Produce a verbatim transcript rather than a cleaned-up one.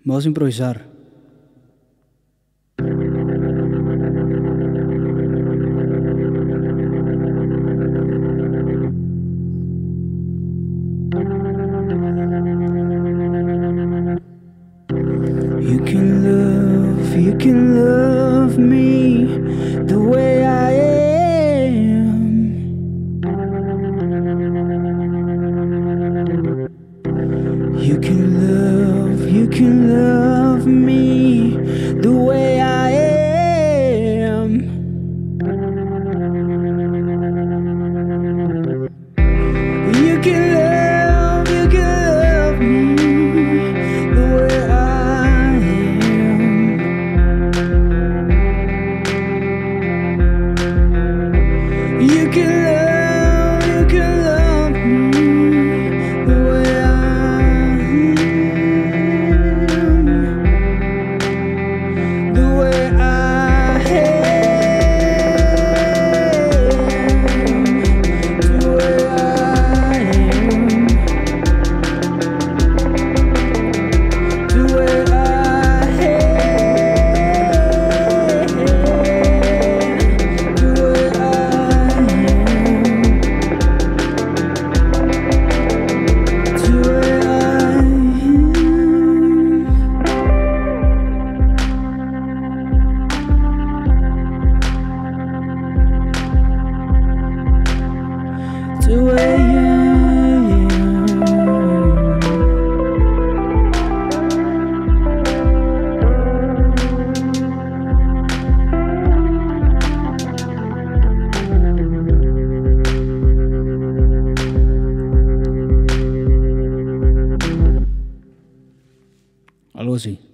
Vamos a improvisar. You can love, you can love me the way I am. You can love, you can love me the way I am. You can love, you can love me the way I am. You can love, you can love me the way I am. The way I am. The way I am. The way I am. The way I am. The way I am. The way I am. Algo así.